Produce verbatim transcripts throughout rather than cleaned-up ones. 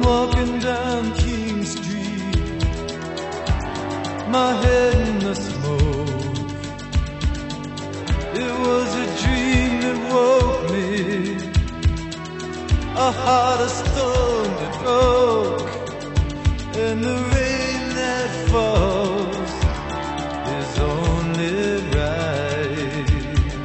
walking down King Street, my head in the smoke. It was a dream that woke me, a heart of stone that broke, and the rain that falls is only right.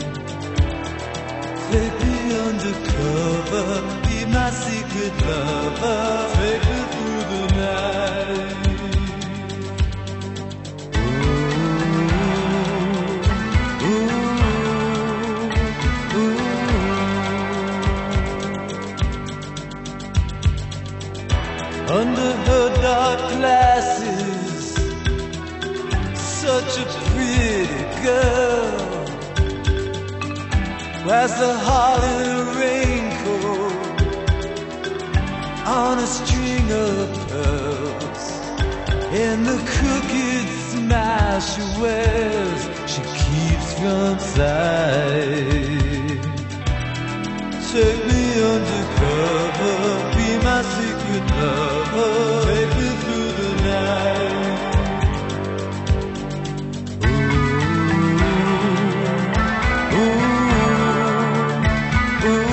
Take me undercover, be my secret lover, take me through the night. Under her dark glasses, such a pretty girl, wears the heart in a raincoat on a string of pearls, and the crooked smile she wears, she keeps from sight. Take me undercover, be my secret lover, take me through the night. Ooh, ooh, ooh.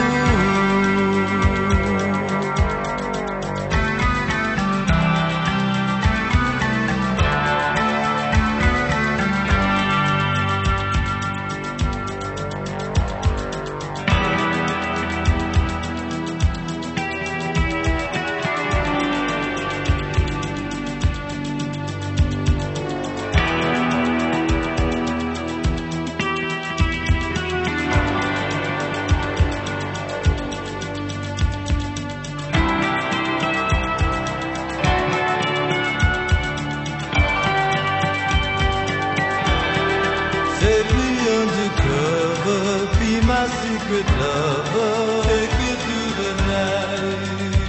Take me undercover, be my secret lover, take me through the night.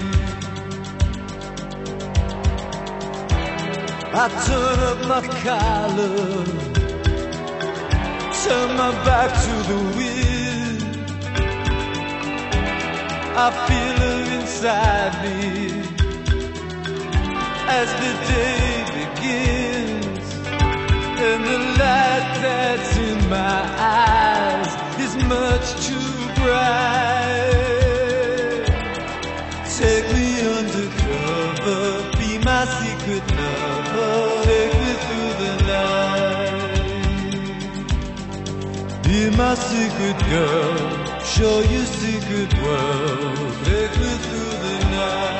I turn up my collar, turn my back to the wind. I feel her inside me as the day begins, and the light that's in my eyes is much too bright. Take me undercover, be my secret lover, take me through the night. Be my secret girl, show you secret world, take me through the night.